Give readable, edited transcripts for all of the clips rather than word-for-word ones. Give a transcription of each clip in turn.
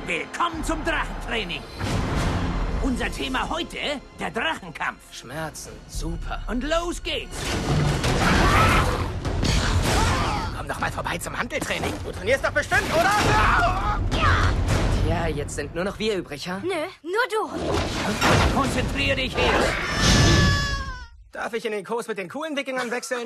Willkommen zum Drachentraining. Unser Thema heute, der Drachenkampf. Schmerzen, super. Und los geht's. Komm doch mal vorbei zum Hanteltraining. Du trainierst doch bestimmt, oder? Ja, jetzt sind nur noch wir übrig, ha? Nö, nur du. Konzentrier dich her. Darf ich in den Kurs mit den coolen Wikingern wechseln?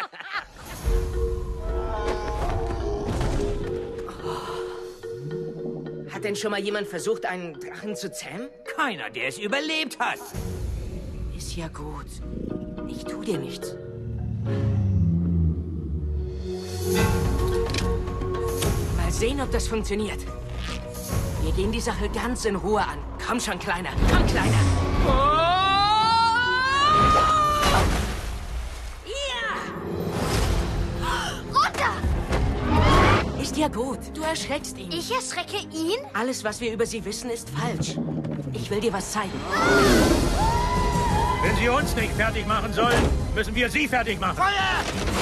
Hat denn schon mal jemand versucht, einen Drachen zu zähmen? Keiner, der es überlebt hat. Ist ja gut. Ich tu dir nichts. Mal sehen, ob das funktioniert. Wir gehen die Sache ganz in Ruhe an. Komm schon, Kleiner. Komm, Kleiner. Runter! Ist ja gut. Du erschreckst ihn. Ich erschrecke ihn? Alles, was wir über sie wissen, ist falsch. Ich will dir was zeigen. Wenn Sie uns nicht fertig machen sollen, müssen wir Sie fertig machen. Feuer!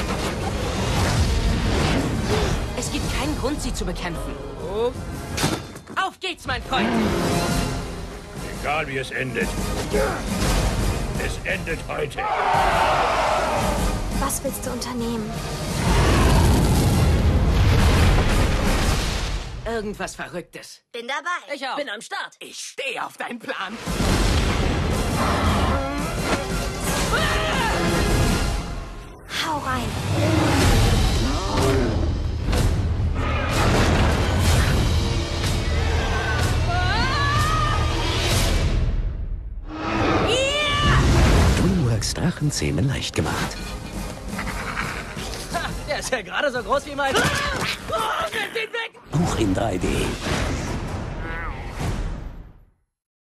Es gibt keinen Grund, sie zu bekämpfen. Oh. Auf geht's, mein Freund! Egal wie es endet. Es endet heute. Was willst du unternehmen? Irgendwas Verrücktes. Bin dabei. Ich auch. Bin am Start. Ich stehe auf deinen Plan. Hau rein. DreamWorks Drachenzähmen leicht gemacht. Der ist ja gerade so groß wie mein... Oh, nimm den weg! Auch in 3D.